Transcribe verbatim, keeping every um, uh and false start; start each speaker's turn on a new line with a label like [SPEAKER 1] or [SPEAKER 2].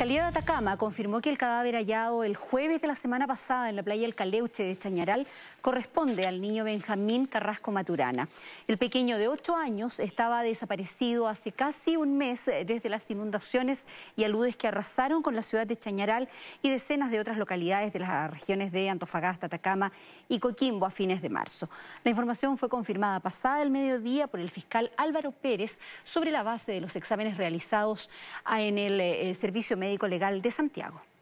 [SPEAKER 1] Fiscalía de Atacama confirmó que el cadáver hallado el jueves de la semana pasada en la playa El Caleuche de Chañaral corresponde al niño Benjamín Carrasco Maturana. El pequeño de ocho años estaba desaparecido hace casi un mes desde las inundaciones y aludes que arrasaron con la ciudad de Chañaral y decenas de otras localidades de las regiones de Antofagasta, Atacama y Coquimbo a fines de marzo. La información fue confirmada pasada el mediodía por el fiscal Álvaro Pérez sobre la base de los exámenes realizados en el eh, Servicio Médico Legal de Santiago.